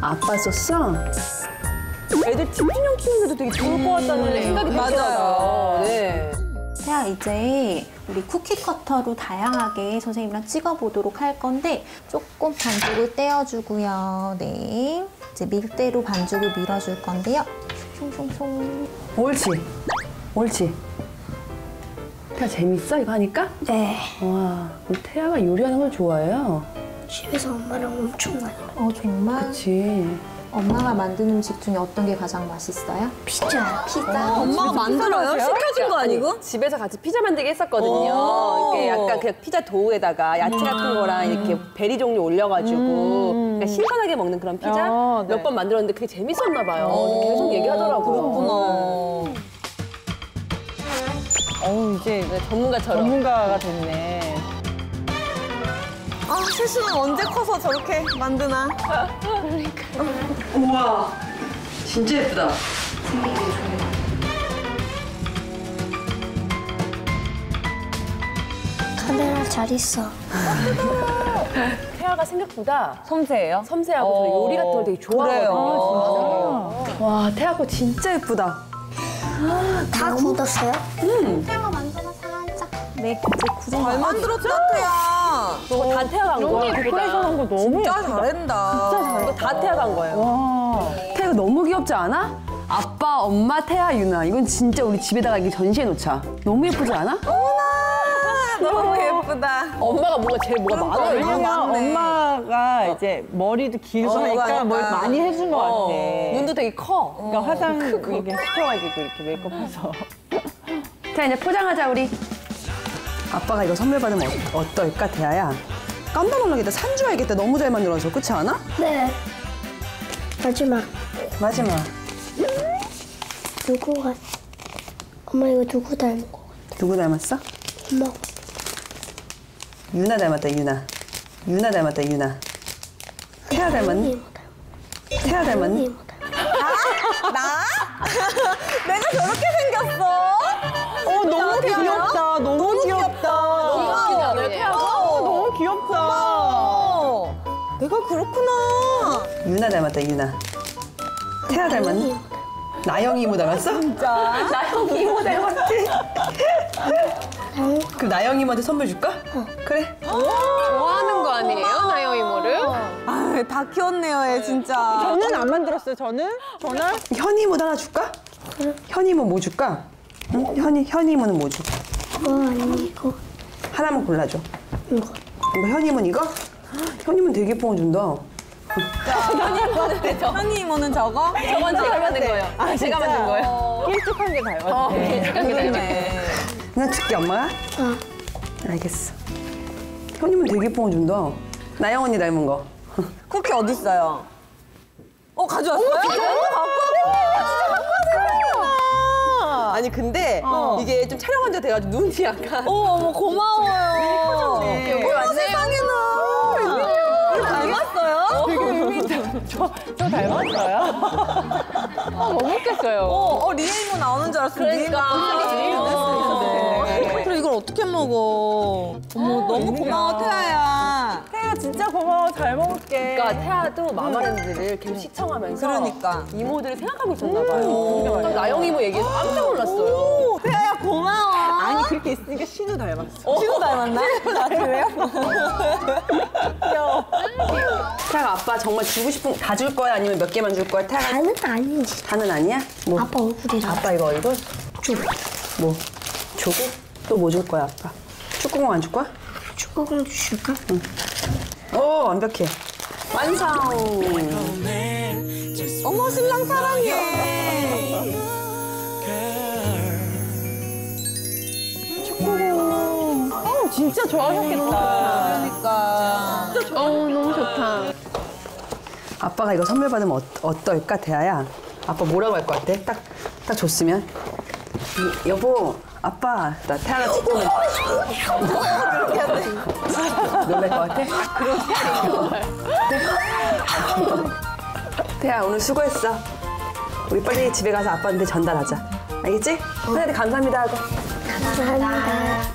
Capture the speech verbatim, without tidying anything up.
아빠 썼어? 애들 집중력 키우는데도 되게 좋을 것 같다는 생각이 들어요. 네. 태아, 이제 우리 쿠키 커터로 다양하게 선생님이랑 찍어보도록 할 건데 조금 반죽을 떼어주고요. 네. 이제 밀대로 반죽을 밀어줄 건데요. 송송송. 옳지. 옳지. 태아 재밌어 이거 하니까? 네. 와, 우리 태아가 요리하는 걸 좋아해요. 집에서 엄마랑 엄청 많이 먹어요. 어, 정말? 그치. 엄마가 만든 음식 중에 어떤 게 가장 맛있어요? 피자. 피자? 엄마가 만들어요? 시켜준 거 아니고? 집에서 같이 피자 만들기 했었거든요. 이게 약간 그냥 피자 도우에다가 야채 같은 거랑 이렇게 베리 종류 올려가지고 그러니까 신선하게 먹는 그런 피자 아, 네. 몇 번 만들었는데 그게 재밌었나 봐요. 계속 얘기하더라고요. 그렇구나. 어우, 이제 네, 전문가처럼. 전문가가 됐네. 아, 실수는 언제 커서 저렇게 만드나? 우와, 진짜 예쁘다. 카메라 잘 있어. 태아가 생각보다 섬세해요? 섬세하고 저 어. 요리 같은 걸 되게 좋아하거든요. 와, 태아 거 진짜 예쁘다. 다 굳었어요? 태아가 만져봐, 살짝. 네, 이제 구성. 잘 만들었다, 태야. 저거 다 태아가 한 거야. 데코레이션 한 거 너무 진짜 예쁘다. 잘한다. 이거 다 태아가 한 거예요. 와. 태아가 너무 귀엽지 않아? 아빠, 엄마, 태아, 유나. 이건 진짜 우리 집에다가 이렇게 전시해 놓자. 너무 예쁘지 않아? 너무 예쁘다. 엄마가 뭔가 제일 뭐가 많아요. 왜냐면 맞네. 엄마가 이제 머리도 길고 어, 하니까 그러니까. 뭘 많이 해준 것 어, 같아. 눈도 되게 커. 그러니까 화장 이렇게 시켜가지고 이렇게 메이크업해서. 태아, 이제 포장하자, 우리. 아빠가 이거 선물 받으면 어, 어떨까, 태아야? 깜짝 놀라겠다. 산주하겠다. 너무 잘 만들어서. 그렇지 않아? 네. 마지막. 마지막. 누구가? 엄마 이거 누구 닮은 거 같아? 누구 닮았어? 엄마. 유나 닮았다, 유나. 유나 닮았다, 유나. 태아 닮았니? 이모 닮은 태아 닮았니? 이모 닮은 나? 내가 저렇게 생겼어? 어, 너무 귀엽다. 너무 귀엽다. 너무 웃기지 않아요, 태아가? 어, 너무 귀엽다. 어, 내가 그렇구나. 유나 닮았다, 유나. 태아 닮았니? 이모 나영이 이모 닮았어? 나영이 이모 닮았지? 닮은 그럼 나영이 이모한테 선물 줄까? 그래. 좋아하는 거 아니에요, 나영 이모를? 아, 다 키웠네요, 얘 진짜. 저는 안 만들었어요, 저는? 저는? 현이 이모도 하나 줄까? 현이 이모 뭐 줄까? 응? 현이, 현이 이모는 뭐 줘? 거 아니고 하나만 골라줘. 이거. 이거 현이 이모는 이거? 현이 이모는 되게 예쁜 거 준다. 현이 이모는 저거? 저건 제가 만든 거예요. 아, 제가 만든 거예요. 길쭉한 게 닮았네. 어, 길쭉한 게 닮았네. 그러네. 그냥 줄게, 엄마가? 어. 알겠어. 현이 이모는 되게 예쁜 거 준다. 나영 언니 닮은 거. 쿠키 어디 있어요? 어, 가져왔어요? 어, 진짜? 아니, 근데 이게 좀 촬영한 지 돼가지고 눈이 약간. 어, 어머, 고마워요. 여기 왔네요. 세상에나. 닮았어요? 되게 의미 있다. 저, 저 닮았어요? 아, 너무 웃겼어요. 어, 어, 리에 이모 나오는 줄 알았어. 그러니까. 리에 이모 깜짝이야. 그래, 이걸 어떻게 먹어? 어머, 너무 고마워, 태아야. 태아 진짜 고마워. 잘 먹을게. 그러니까 태아도 마마랜드를 계속 시청하면서 그러니까. 이모들을 생각하고 있었나 봐요. 딱 나영 이모 얘기해서 깜짝 놀랐어요. 태아야, 고마워. 아니, 그렇게 있으니까 신우 닮았어. 신우 닮았나? 아, 그래요? 태아가 아빠 정말 주고 싶은 거 다 줄 거야? 아니면 몇 개만 줄 거야? 태아가 다는 아니지. 다는 아니야? 뭐? 아빠 얼굴이랑. 아빠 이거 얼굴? 쭉. 뭐? 조고? 또 뭐 줄 거야, 아빠? 축구공 안 줄 거야? 축구공주 줄까? 오, 완벽해. 완성! 어머, 신랑 사랑해. 어, 진짜 좋아하셨겠다. 그러니까. 어우, 너무 좋다. 아빠가 이거 선물 받으면 어, 어떨까, 태아야? 아빠 뭐라고 할 것 같아? 딱, 딱 줬으면? 이, 여보, 아빠, 나 태아가 찍으면 놀랄 것 같아? 태아, 오늘 수고했어. 우리 빨리 집에 가서 아빠한테 전달하자. 알겠지? 하나한테 감사합니다 하고. 감사합니다.